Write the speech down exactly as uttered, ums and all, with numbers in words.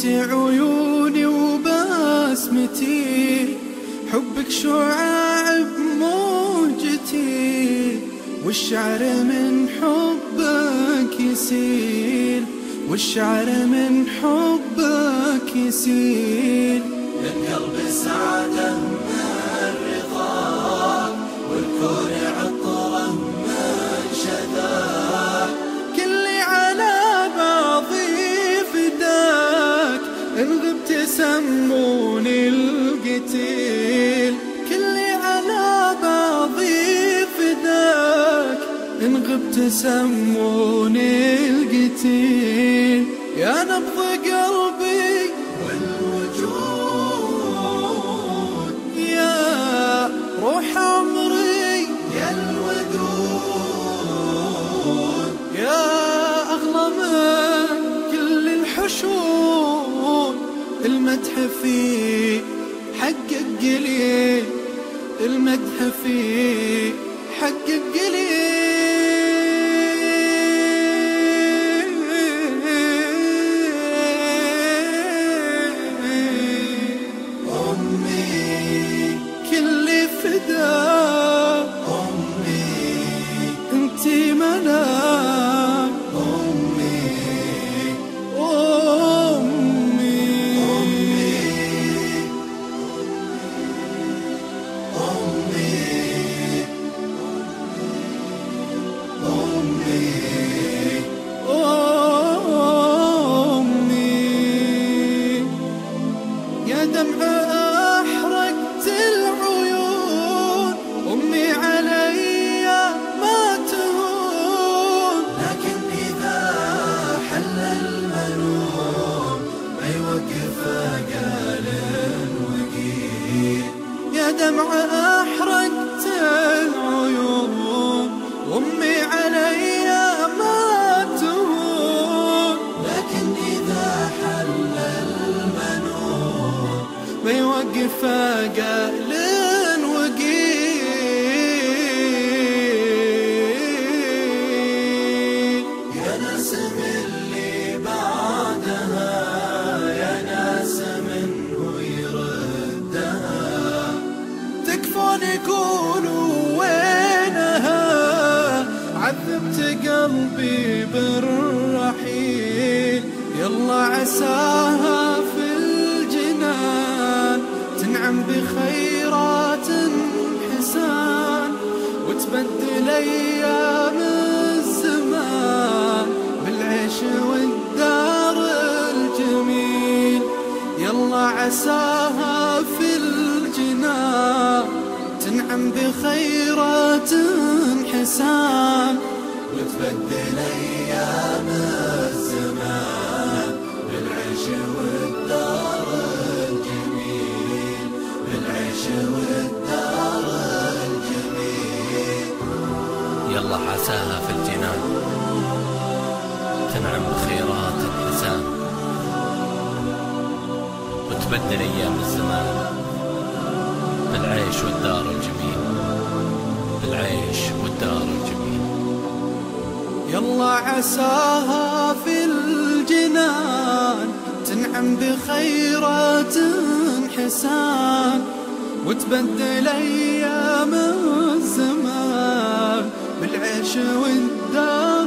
انت عيوني وبسمتي، حبك شعاع بموجتي، والشعر من حبك يسيل، والشعر من حبك يسيل. للقلب سعادة من رضاك، والكون عطره من شذاك. كلي على بعضي فداك، إن غبت سموني القتيل. كلي على بعضي فداك، إن غبت سموني القتيل. يا نبض قلبي والوجود، يا روح عمري، يا الودود، يا أغلى من كل الحشود. المدح فيه حقك قليل، المدح فيه حقك قليل. أمي كلي فداك، أمي انتي ملاك. أمي أمي أمي أمي أمي. يا دمع أحرقت العيون، أمي علي ما تهون. لكن إذا حل المنون ما يوقف قال وقيل. يا دمع أحرقت العيون، أمي علي ما تهون. لكن إذا حل المنون ما يوقف قال وقيل. يا ناس من اللي بعدها، يا ناس منه يردها. تكفون يقولوا وينها، عذبت قلبي بالرحيل. يلا عساها في الجنان تنعم بخيرات حسان، وتبدل أيام الزمان بالعيش والدار الجميل. يلا عساها في الجنان تنعم بخيرات حسان، وتبدل أيام الزمان بالعيش والدار الجميل، بالعيش والدار الجميل. يلا عساها في الجنان تنعم بخيرات الحسان، وتبدل أيام الزمان بالعيش والدار الجميل، بالعيش والدار الجميل. يلا عساها في الجنان تنعم بخيرات حسان، وتبدل أيام الزمان بالعيش والدار